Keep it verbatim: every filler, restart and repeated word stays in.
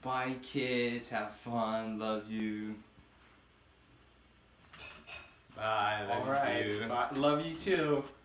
Bye, kids. Have fun. Love you. Bye. Love All you right. too. Bye. Love you too.